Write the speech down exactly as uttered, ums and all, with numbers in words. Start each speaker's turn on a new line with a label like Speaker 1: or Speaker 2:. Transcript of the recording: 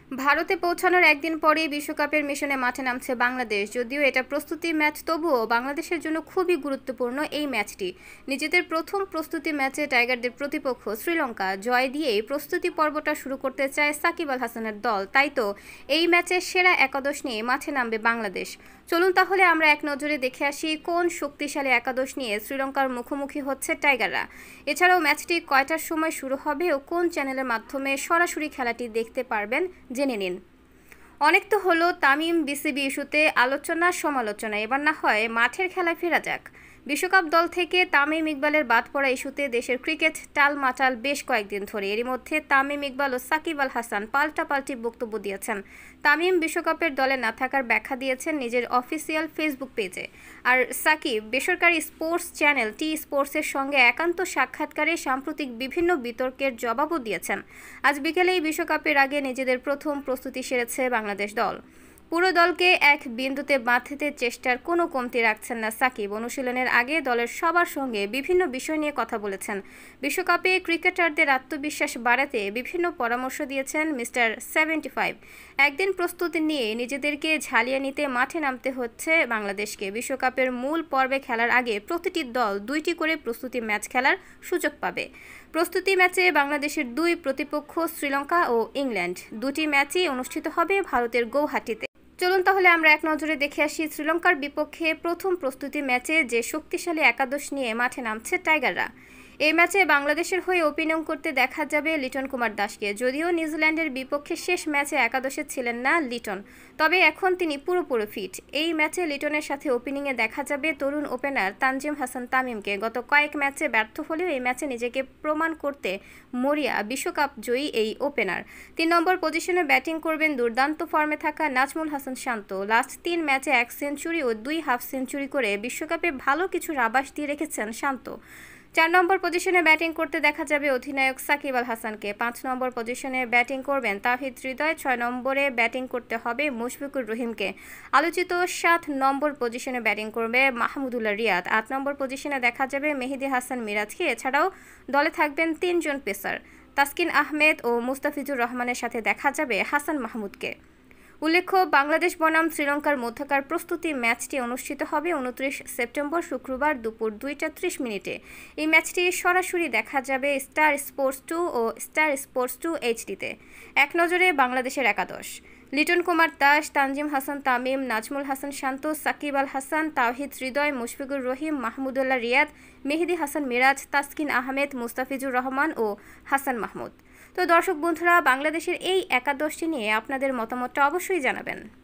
Speaker 1: ভারতে পৌঁছানোর একদিন পরেই বিশ্বকাপের মিশনে মাঠে নামছে বাংলাদেশ। যদিও এটা প্রস্তুতি ম্যাচ, তবুও বাংলাদেশের জন্য খুবই গুরুত্বপূর্ণ এই ম্যাচটি। নিজেদের প্রথম প্রস্তুতি ম্যাচে টাইগারদের প্রতিপক্ষ শ্রীলঙ্কা জয় দিয়েই প্রস্তুতি পর্বটা শুরু করতে চায় সাকিব আল হাসানের দল। তাই তো এই ম্যাচে সেরা একাদশ নিয়ে মাঠে নামবে বাংলাদেশ। চলুন তাহলে আমরা এক নজরে দেখে আসি কোন শক্তিশালী একাদশ নিয়ে শ্রীলঙ্কার মুখোমুখি হচ্ছে টাইগাররা। এছাড়াও ম্যাচটি কয়টার সময় শুরু হবে ও কোন চ্যানেলের মাধ্যমে সরাসরি খেলাটি দেখতে পারবেন জেনে নিন। অনেক তো হলো তামিম বিসিবি ইস্যুতে আলোচনা সমালোচনা, এবার না হয় মাঠের খেলায় ফেরা যাক। বিশ্বকাপ দল থেকে তামিম ইকবালের বাদ পড়া ইস্যুতে দেশের ক্রিকেট টালমাটাল বেশ কয়েকদিন ধরে। এরই মধ্যে তামিম ইকবাল ও সাকিব আল হাসান পাল্টাপাল্টি বক্তব্য দিয়েছেন। তামিম বিশ্বকাপের দলে না থাকার ব্যাখ্যা দিয়েছেন নিজের অফিসিয়াল ফেসবুক পেজে, আর সাকিব বেসরকারি স্পোর্টস চ্যানেল টি স্পোর্টসের সঙ্গে একান্ত সাক্ষাৎকারে সাম্প্রতিক বিভিন্ন বিতর্কের জবাবও দিয়েছেন। আজ বিকেলেই বিশ্বকাপের আগে নিজেদের প্রথম প্রস্তুতি সেরেছে বাংলাদেশ দল। পুরো দলকে এক বিন্দুতে বাঁধতে চেষ্টার কোনো কমতি রাখছেন না সাকিব। অনুশীলনের আগে দলের সবার সঙ্গে বিভিন্ন বিষয় নিয়ে কথা বলেছেন। বিশ্বকাপে ক্রিকেটারদের আত্মবিশ্বাস বাড়াতে বিভিন্ন পরামর্শ দিয়েছেন মিস্টার সেভেন্টি ফাইভ। একদিন প্রস্তুতি নিয়ে নিজেদেরকে ঝালিয়ে নিতে মাঠে নামতে হচ্ছে বাংলাদেশকে। বিশ্বকাপের মূল পর্বে খেলার আগে প্রতিটি দল দুইটি করে প্রস্তুতি ম্যাচ খেলার সুযোগ পাবে। প্রস্তুতি ম্যাচে বাংলাদেশের দুই প্রতিপক্ষ শ্রীলঙ্কা ও ইংল্যান্ড। দুটি ম্যাচই অনুষ্ঠিত হবে ভারতের গৌহাটিতে। চলুন তাহলে আমরা এক নজরে দেখে আসি শ্রীলঙ্কার বিপক্ষে প্রথম প্রস্তুতি ম্যাচে যে শক্তিশালী একাদশ নিয়ে মাঠে নামছে টাইগাররা। এই ম্যাচে বাংলাদেশের হয়ে ওপেনিং করতে দেখা যাবে লিটন কুমার দাসকে। যদিও নিউজিল্যান্ডের বিপক্ষে শেষ ম্যাচে একাদশে ছিলেন না লিটন, তবে এখন তিনি পুরোপুরি ফিট। এই ম্যাচে লিটনের সাথে ওপেনিংয়ে দেখা যাবে তরুণ ওপেনার তানজিম হাসান তামিমকে। গত কয়েক ম্যাচে ব্যর্থ হলেও এই ম্যাচে নিজেকে প্রমাণ করতে মরিয়া বিশ্বকাপ জয়ী এই ওপেনার। তিন নম্বর পজিশনে ব্যাটিং করবেন দুর্দান্ত ফর্মে থাকা নাজমুল হাসান শান্ত। লাস্ট তিন ম্যাচে এক সেঞ্চুরি ও দুই হাফ সেঞ্চুরি করে বিশ্বকাপে ভালো কিছুর আভাস দিয়ে রেখেছেন শান্ত। চার নম্বর পজিশনে ব্যাটিং করতে দেখা যাবে অধিনায়ক সাকিব আল হাসানকে। পাঁচ নম্বর পজিশনে ব্যাটিং করবেন তাওহিদ হৃদয়। ছয় নম্বরে ব্যাটিং করতে হবে মুশফিকুর রহিমকে। আলোচিত সাত নম্বর পজিশনে ব্যাটিং করবে মাহমুদুল্লাহ রিয়াদ। আট নম্বর পজিশনে দেখা যাবে মেহেদী হাসান মিরাজকে। এছাড়াও দলে থাকবেন তিনজন পেসার, তাসকিন আহমেদ ও মুস্তাফিজুর রহমানের সাথে দেখা যাবে হাসান মাহমুদকে। উল্লেখ্য, বাংলাদেশ বনাম শ্রীলঙ্কার মধ্যকার প্রস্তুতি ম্যাচটি অনুষ্ঠিত হবে উনত্রিশ সেপ্টেম্বর শুক্রবার দুপুর দুইটা ত্রিশ মিনিটে। এই ম্যাচটি সরাসরি দেখা যাবে স্টার স্পোর্টস টু ও স্টার স্পোর্টস টু এইচডিতে। এক নজরে বাংলাদেশের একাদশ: লিটন কুমার দাস, তানজিম হাসান তামিম, নাজমুল হাসান শান্ত, সাকিব আল হাসান, তাওহিদ হৃদয়, মুশফিকুর রহিম, মাহমুদুল্লাহ রিয়াদ, মেহেদী হাসান মিরাজ, তাসকিন আহমেদ, মুস্তাফিজুর রহমান ও হাসান মাহমুদ। তো দর্শক বন্ধুরা, বাংলাদেশের এই একাদশটি নিয়ে আপনাদের মতামতটা অবশ্যই জানাবেন।